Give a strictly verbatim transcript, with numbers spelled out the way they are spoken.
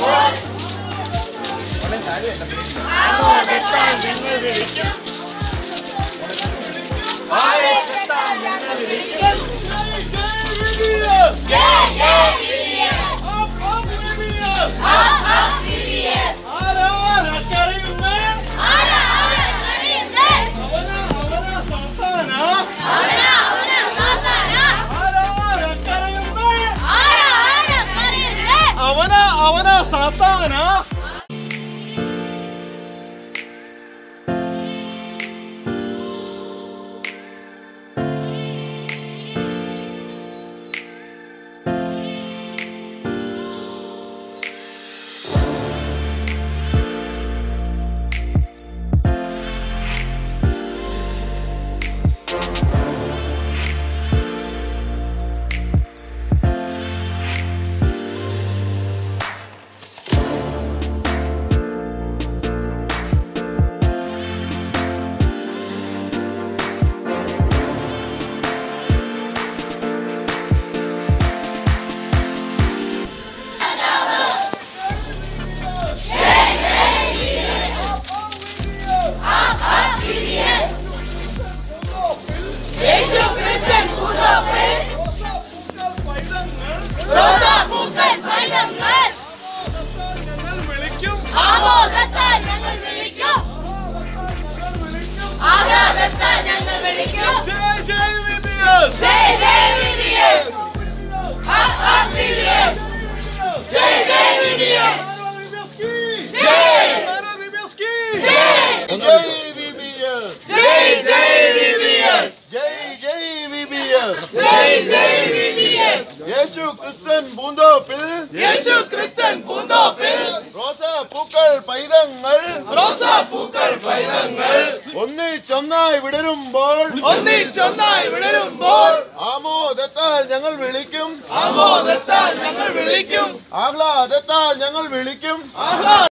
ആമോദത്താൽ ഞങ്ങൾ വിളിക്കും. ആവേശത്താൽ ഞങ്ങൾ വിളിക്കും. ജയ് ജയ് V V S. Up up V V S. Up up V V S. ആരാ ആരാ കരയുന്നേ? ആരാ ആരാ കരയുന്നേ? അവന അവന സാത്താന. അവന അവന സാത്താന. ആരാ ആരാ കരയുന്നേ? ആരാ ആരാ കരയുന്നേ? അവന അവന സാത്താന. ആമോദത്താൽ ഞങ്ങൾ വിളിക്കും. ആഹ്ലാദത്താൽ ഞങ്ങൾ വിളിക്കും. ജയ് ജയ് വി വി എസ്. ജയ് ജയ് V V S. Up up V V S. ജയ് ജയ് വി വി എസ്. ജയ് ജയ് വി വി എസ്. ജയ് ജയ് വി വി എസ്. ജയ് ജയ് വി വി എസ്. ജയ് ജയ് V V S. Yesu Christian പൂന്തോപ്പിൽ. യേശു ക്രിസ്ത്യൻ പൂന്തോപ്പിൽ. റോസാ പൂക്കൾ പൈതങ്ങൾ. റോസാ പൂക്കൾ പൈതങ്ങൾ. ഒന്നിച്ചൊന്നായി വിടരുമ്പോൾ. ഒന്നിച്ചൊന്നായി വിടരുമ്പോൾ. ആമോദത്താൽ ഞങ്ങൾ വിളിക്കും. ആമോദത്താൽ ഞങ്ങൾ വിളിക്കും. ആഹ്ലാദത്താൽ ഞങ്ങൾ വിളിക്കും. ആഹ്ലാദ